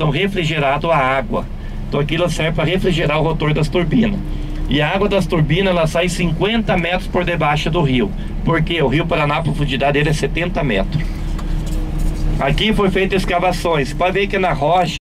refrigerado a água. Então aquilo serve para refrigerar o rotor das turbinas. E a água das turbinas, ela sai 50 metros por debaixo do rio. Porque o rio Paraná, a profundidade dele é 70 metros. Aqui foi feita escavações. Pode ver que na rocha